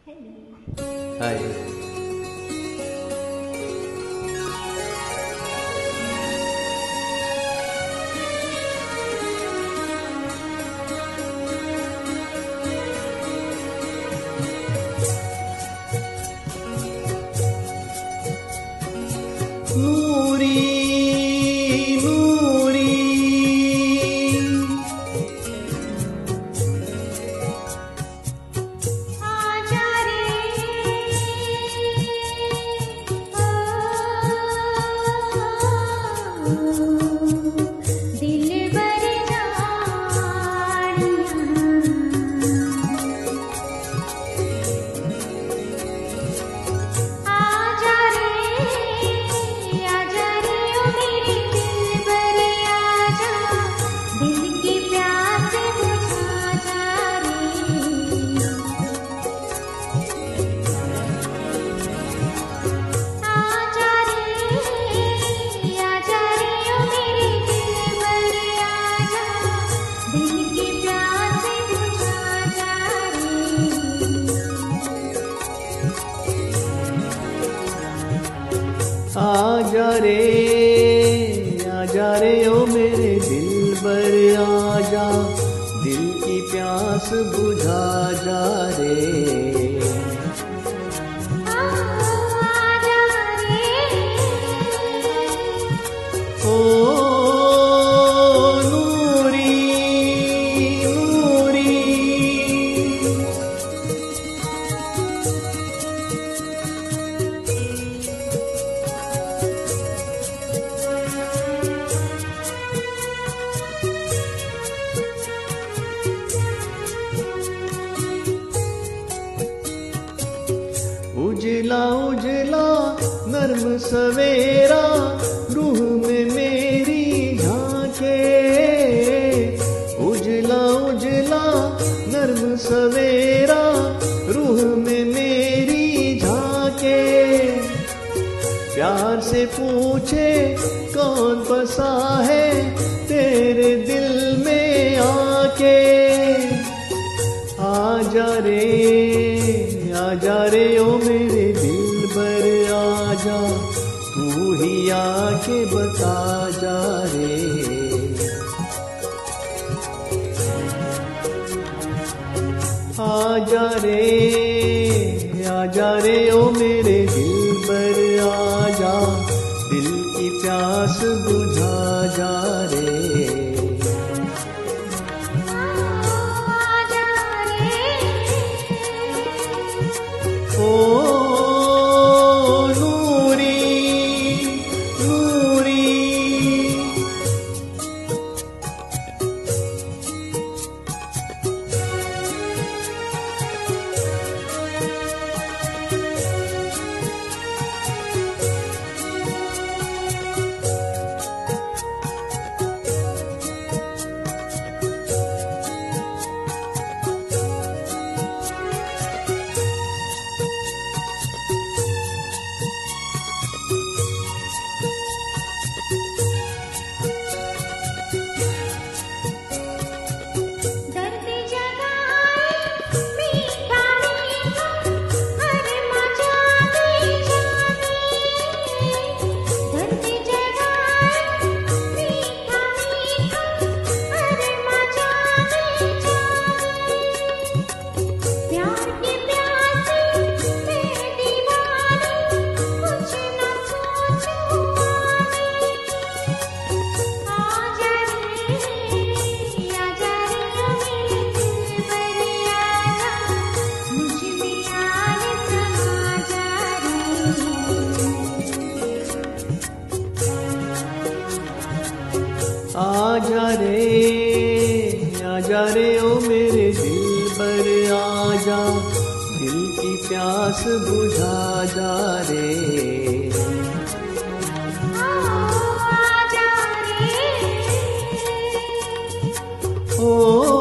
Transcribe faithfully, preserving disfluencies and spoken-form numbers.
हाय। नूरी नूरी आजा रे दिल बर आजा रे आजा रे ओ मेरे दिलबर आजा, दिल की प्यास बुझा जा रे। आजा रे ओ नूरी नूरी उजला उजला नर्म सवेरा रूह में मेरी झांके, उजला उजला नर्म सवेरा रूह में मेरी झांके। प्यार से पूछे कौन बसा है तेरे दिल में आके। आजा रे आजा रे ओ मेरे दिलबर आजा, तू ही आके बता जा रे। आजा रे आजा रे ओ मेरे दिलबर आजा, दिल की प्यास बुझा जा रे। ओ नूरी नूरी आजा रे आजा रे ओ मेरे दिलबर आजा, दिल की प्यास बुझा जा रे। आजा रे ओ